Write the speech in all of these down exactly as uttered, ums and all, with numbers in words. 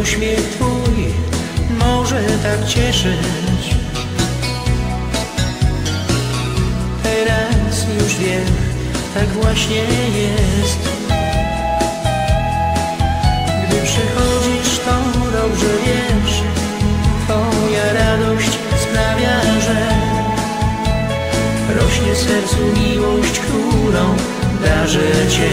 uśmiech twój może tak cieszyć. Teraz już wiem, tak właśnie jest. Gdy przychodzisz, to dobrze wiesz, twoja radość sprawia, że rośnie w sercu miłość, którą darzę cię.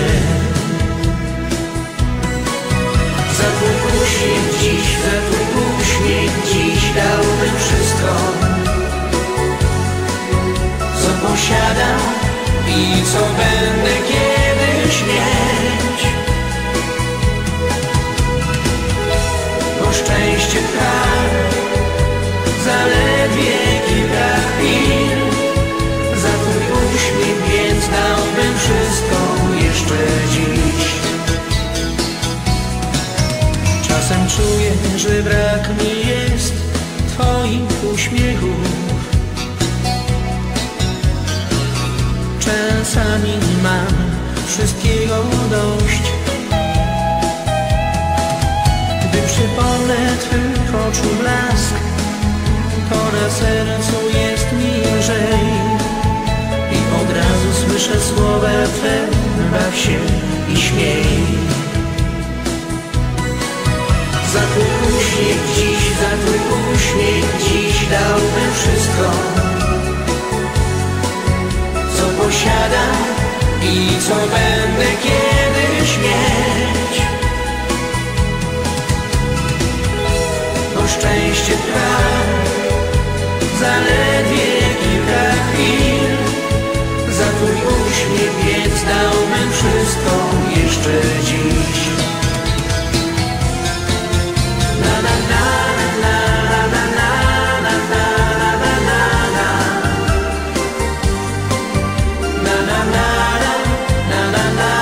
Za twój uśmiech dziś, za twój uśmiech dziś dałbym wszystko, co posiadam i co będę kiedyś mieć. Bo szczęście trwa zaledwie kilka chwil. Za twój uśmiech więc dałbym wszystko jeszcze dziś. Czasem czuję, że brak mi jest twoich uśmiechów. Czasami mam wszystkiego dość. Gdy przypomnę twych oczu blask, to na sercu jest mi lżej i od razu słyszę słowa twe: baw się i śmiej. Za twój uśmiech dziś, za twój uśmiech dziś dałbym wszystko, co posiadam i co będę kiedyś mieć. Bo szczęście trwa zaledwie kilka chwil. Za twój uśmiech więc dałbym wszystko jeszcze dziś. Na na na na na na na na na na na na na na na na.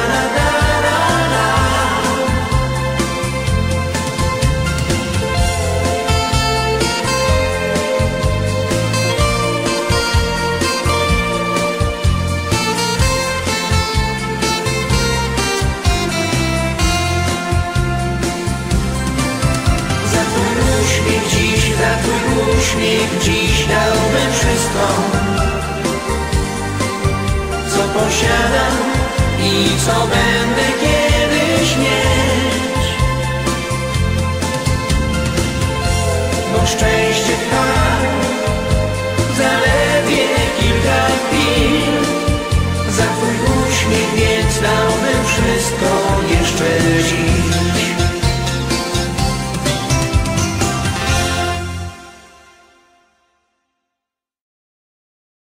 Uśmiech dziś dałbym wszystko, co posiadam i co będę kiedyś mieć. Bo szczęście trwa zaledwie kilka chwil. Za twój uśmiech więc dałbym wszystko jeszcze dziś.